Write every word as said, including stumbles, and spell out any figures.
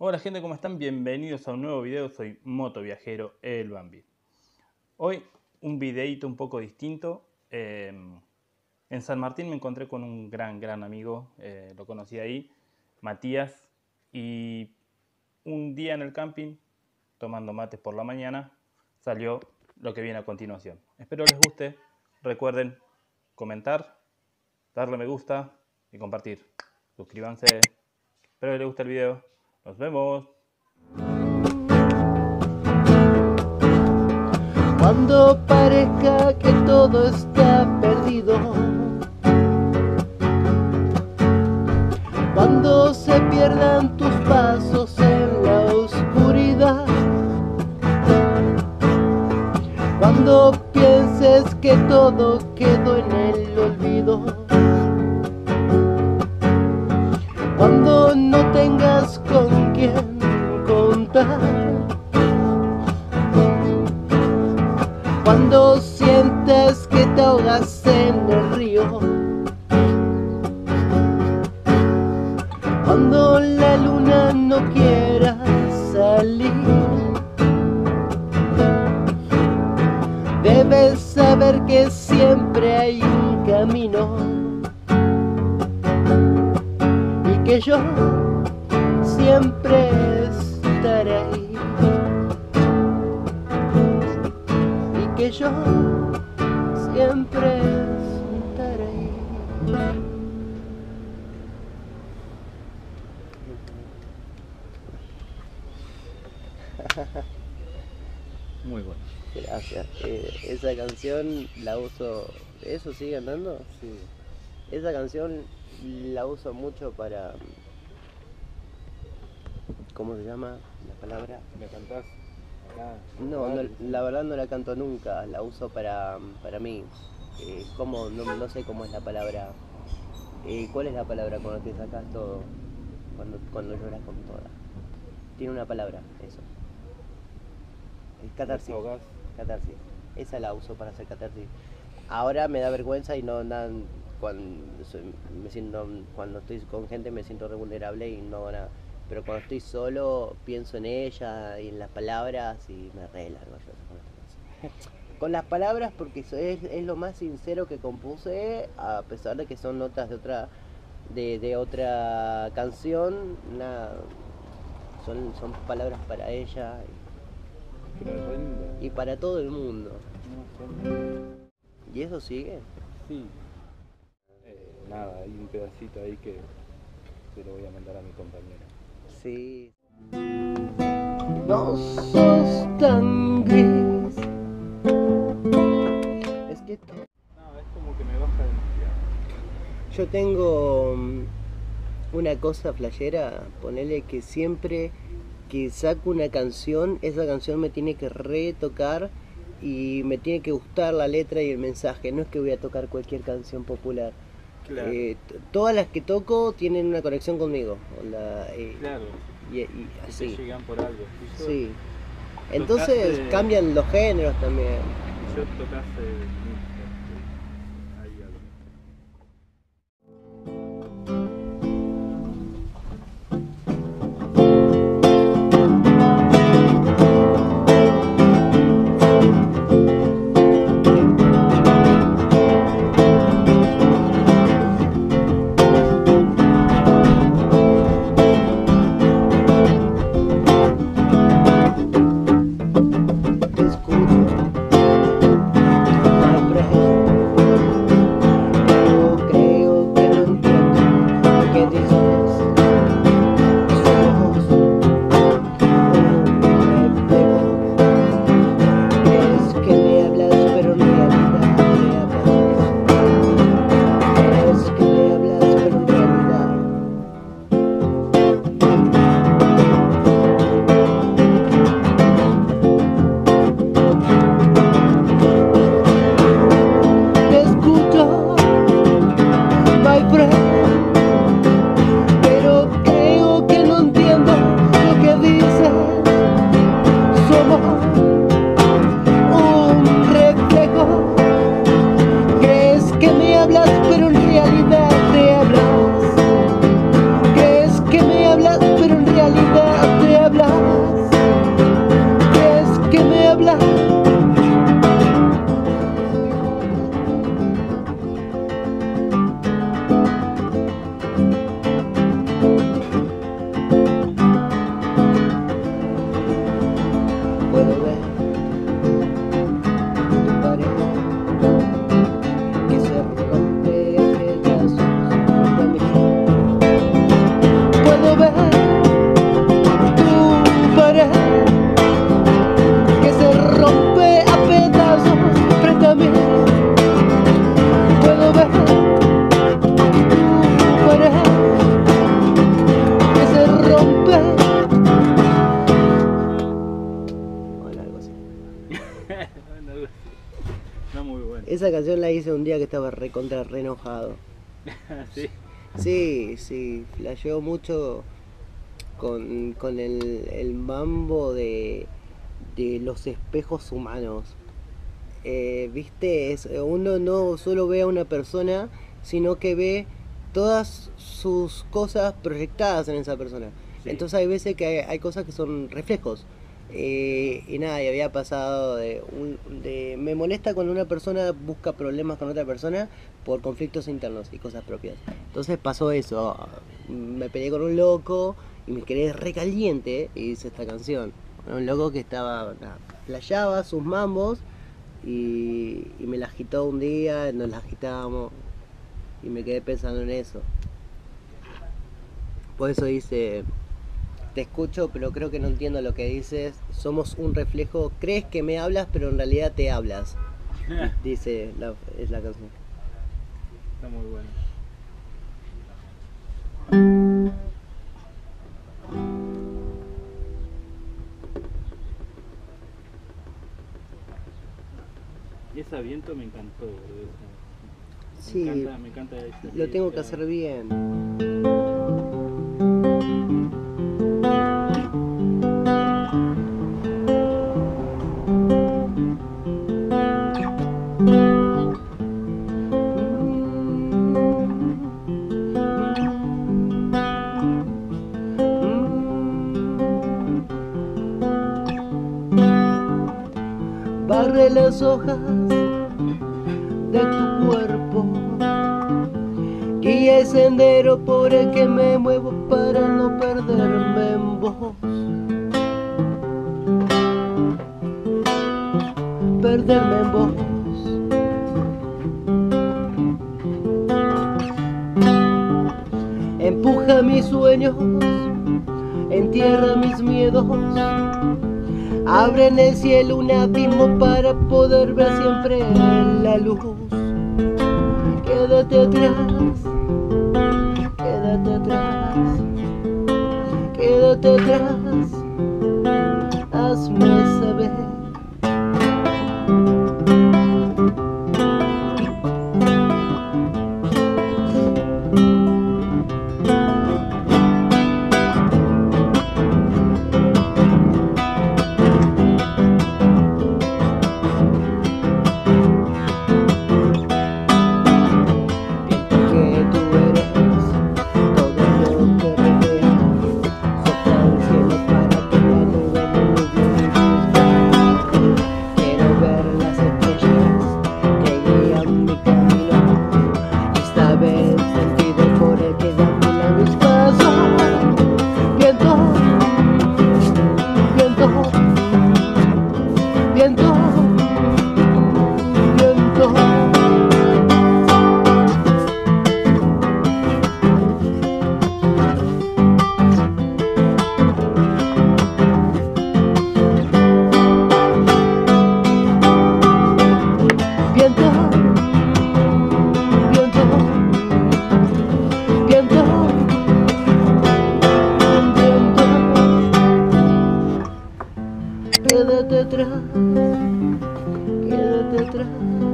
Hola gente, ¿cómo están? Bienvenidos a un nuevo video, soy Motoviajero el Bambi. Hoy un videito un poco distinto. Eh, en San Martín me encontré con un gran, gran amigo, eh, lo conocí ahí, Matías, y un día en el camping, tomando mates por la mañana, salió lo que viene a continuación. Espero les guste, recuerden comentar, darle me gusta y compartir. Suscríbanse, espero que les guste el video. Nos vemos. Cuando parezca que todo está perdido, cuando se pierdan tus pasos en la oscuridad, cuando pienses que todo quedó en el olvido, cuando no tengas con quién contar, cuando sientas que te ahogas en el río, cuando la luna no quiera salir, debes saber que siempre hay un camino y que yo siempre estaré ahí, y que yo siempre estaré ahí. Muy bueno. Gracias. Eh, esa canción la uso. ¿Eso sigue andando? Sí. Esa canción la uso mucho para... ¿Cómo se llama la palabra? ¿Me cantás acá? No, no, la verdad no la canto nunca, la uso para, para mí. Eh, ¿cómo? No, no sé cómo es la palabra. Eh, ¿Cuál es la palabra cuando te sacas todo? Cuando, cuando lloras con toda. Tiene una palabra, eso. Es catarsis. Catarsis. Esa la uso para hacer catarsis. Ahora me da vergüenza y no dan... Cuando, me siento, cuando estoy con gente me siento re vulnerable y no nada. Pero cuando estoy solo pienso en ella y en las palabras y me re largo yo con las cosas. Con las palabras porque eso es, es lo más sincero que compuse, a pesar de que son notas de otra de, de otra canción, nada, son, son palabras para ella y, y para todo el mundo. ¿Y eso sigue? Sí. Eh, nada, hay un pedacito ahí que se lo voy a mandar a mi compañera. Sí. No sos tan gris. Es que to- No, es como que me baja demasiado. yo tengo um, una cosa flashera, ponele que siempre que saco una canción, esa canción me tiene que retocar y me tiene que gustar la letra y el mensaje. No es que voy a tocar cualquier canción popular. Claro. Eh, t- todas las que toco tienen una conexión conmigo. Onda, eh, Claro. y, y Que así. te llegan por algo. Y yo, Sí. Entonces Tocaste- cambian los géneros también. y yo tocaste ahí algo. Te escucho, my friend. Pero creo que no entiendo lo que dices. Somos un reflejo. Crees que me hablas, pero en realidad me hablas. Crees que me hablas, pero en realidad te escucho, my friend, pero creo que no entiendo lo que dices. Somos un reflejo. Crees que me hablas, pero en realidad te hablas. Crees que me hablas, pero en realidad un día que estaba recontra re enojado. Sí. Sí, sí, flasheó mucho con, con el, el mambo de, de los espejos humanos. Eh, Viste, es, uno no solo ve a una persona, sino que ve todas sus cosas proyectadas en esa persona. Sí. Entonces hay veces que hay, hay cosas que son reflejos. Eh, y nada, y había pasado de, un, de... Me molesta cuando una persona busca problemas con otra persona por conflictos internos y cosas propias. Entonces pasó eso. Me peleé con un loco y me quedé recaliente y hice esta canción. Un loco que estaba... Nada, playaba sus mambos y, y me la agitó un día, nos la agitábamos y me quedé pensando en eso. Por eso dice... Te escucho, pero creo que no entiendo lo que dices. Somos un reflejo. Crees que me hablas, pero en realidad te hablas. Dice la, es la canción. Está muy bueno. Y ese viento me encantó, boludo. Me Sí, encanta, me encanta ese lo tengo que esa- hacer bien. Barre las hojas de tu cuerpo, guía el sendero por el que me muevo para no perderme en vos. Perderme en vos. Empuja mis sueños, entierra mis miedos. Abre en el cielo un abismo para poder ver siempre la luz. Quédate atrás, quédate atrás, quédate atrás, hazme saber. Quédate atrás, quédate atrás.